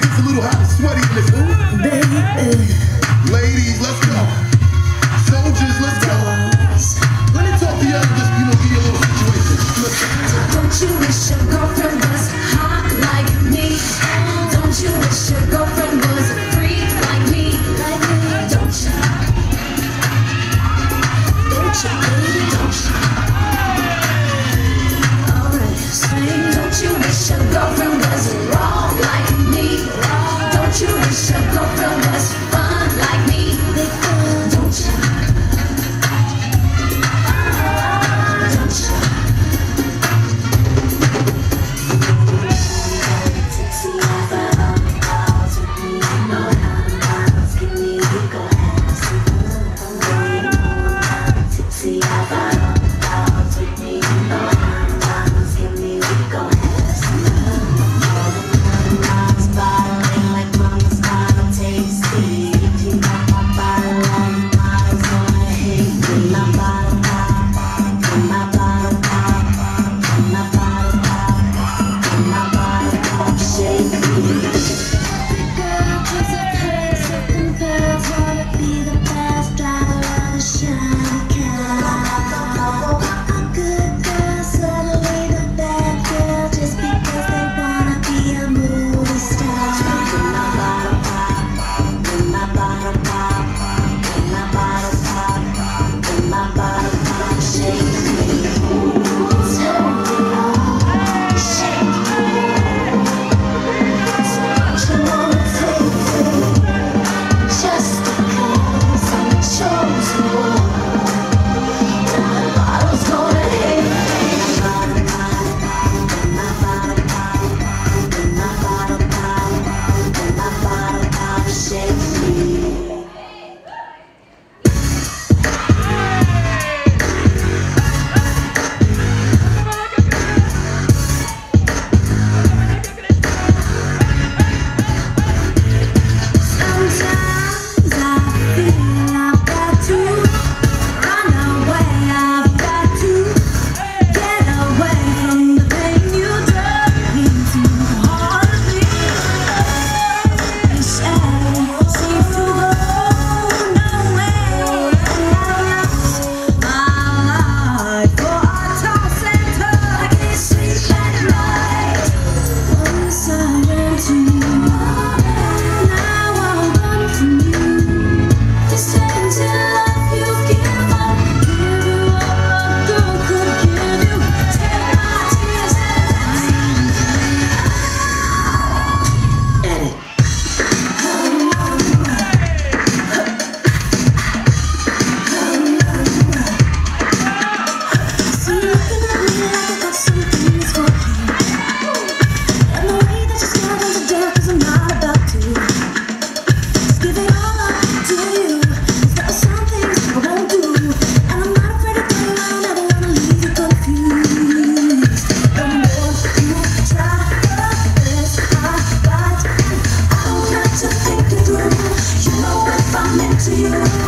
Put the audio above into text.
gets a little hot and sweaty in this room. Ladies, let's go. Soldiers, let's go. Let me talk to y'all and just, give you a little situation. Listen. Don't you wish your girlfriend was hot like me? Don't you wish your girlfriend was a freak like me? Don't you? Don't you, baby, don't you? Alright, sing. Don't you wish your girlfriend was raw like me? Don't you wish your girlfriend was fun like me? Don't you? Don't you? To you.